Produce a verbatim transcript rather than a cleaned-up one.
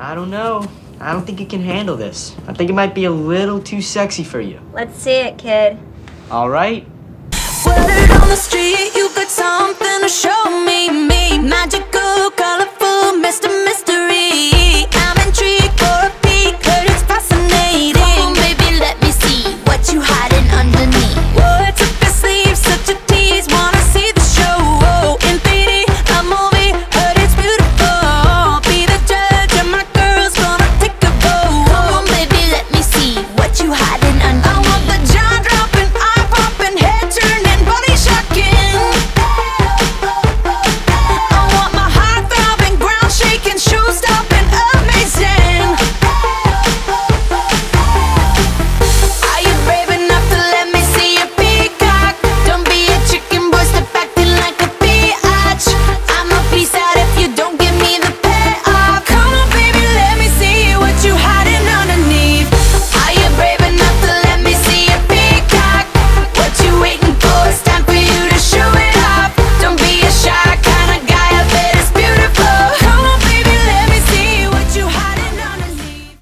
I don't know. I don't think it can handle this. I think it might be a little too sexy for you. Let's see it, kid. All right. Word on the street, you got something to show me, me. Magical, colorful, Mister Mystery.